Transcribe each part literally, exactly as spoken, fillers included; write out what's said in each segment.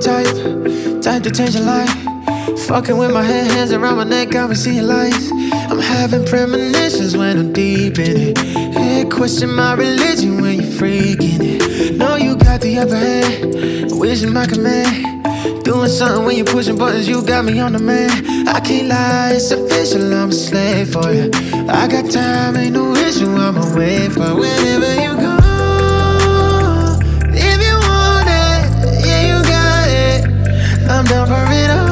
type, type to change your life. Fucking with my head, hands around my neck, got me seeing lights. I'm having premonitions when I'm deep in it. Hey, question my religion when you're freaking it. Know you got the upper hand, wishing my command. Doing something when you're pushing buttons, you got me on the man. I can't lie, it's official, I'm a slave for you. I got time, ain't no issue, I'ma wait for whenever you go. If you want it, yeah, you got it. I'm down for it all.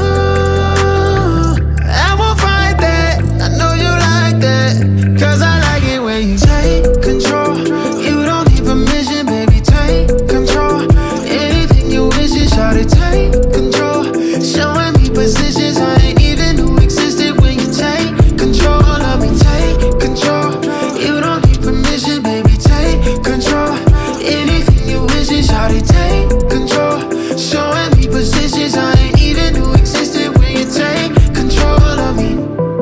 I won't fight that, I know you like that. Cause I like it when you take control. You don't need permission, baby, take control. Anything you wish, you shout it, take control. Showing me positions I ain't even knew existed when you take control of me, take control. You don't need permission, baby, take control. Anything you wish, you shout it, take control. Showing me positions I ain't even knew existed when you take control of me.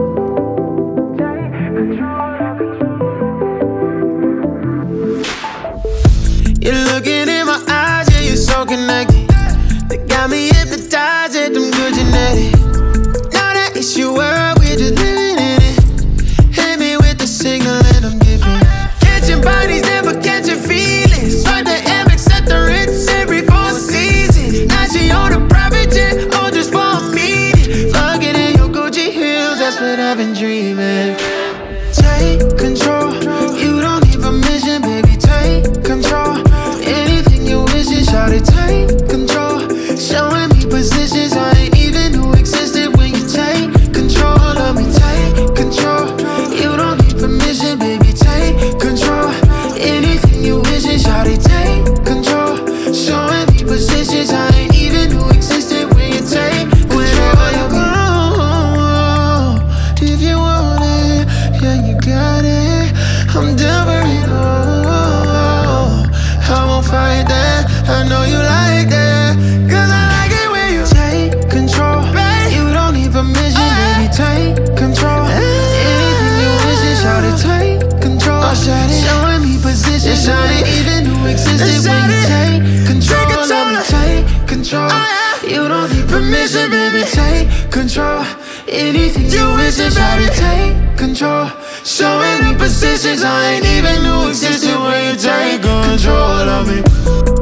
You're looking in my eyes, yeah, you're so connected. They got me hypnotized at them good genetics. Now that it's your world, we're just living in it. Hit me with the signal and I'm dipping. Catching bodies, never catching feelings. Swipe the Amex at the Ritz every four seasons. Now she on a private jet, all just for a meeting. Fucking in your Gucci heels, that's what I've been dreaming. Take control, you don't need permission, baby, take control. Anything you wish, you shout it, take control. Showing me positions I ain't even knew existed when you take control of me, take control. You don't need permission, baby, take control. Anything you wish, you shout it, take control. Showing me positions I ain't even knew existed when you take wherever you go. If you want it, yeah, you got it. I'm down for it all. I won't fight that, I know you like that. Cause I like it when you take control. You don't need permission, baby, take control. Anything you wish, you shout it, take control. Showing me positions I ain't even knew existed when you take control. Let me take control. You don't need permission, baby, take control. Anything you wish, you shout it, take control. Showing me positions I ain't even knew existed when you take control of me.